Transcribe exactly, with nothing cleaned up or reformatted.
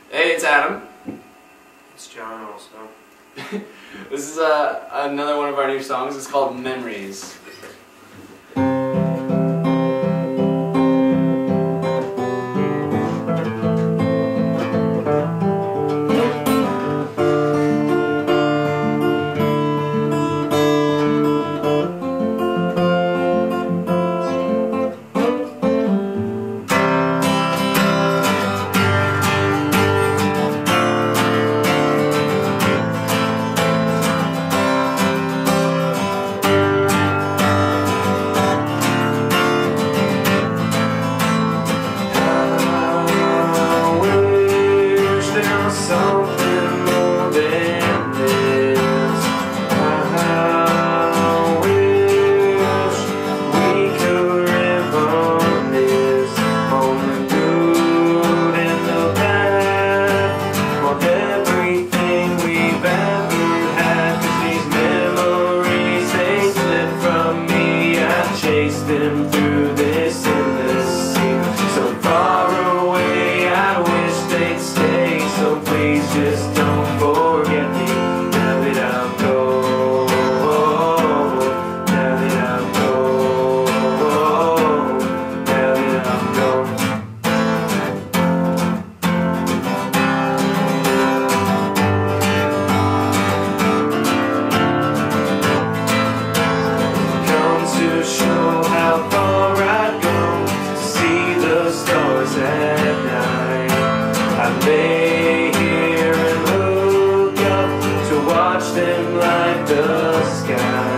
Hey, it's Adam. It's John also. This is uh, another one of our new songs. It's called Memories. Something more than this. I wish we could reminisce on the good and the bad, on everything we've ever had. 'Cause these memories, they slip from me. I chased them through this endless sea, so far away. I wish they'd stay. So please just don't forget me now that I'm gone. Now that I'm gone. Now that I'm gone. Comes to show how far I'd go to see the stars at night. I lay here and look up to watch them light the sky.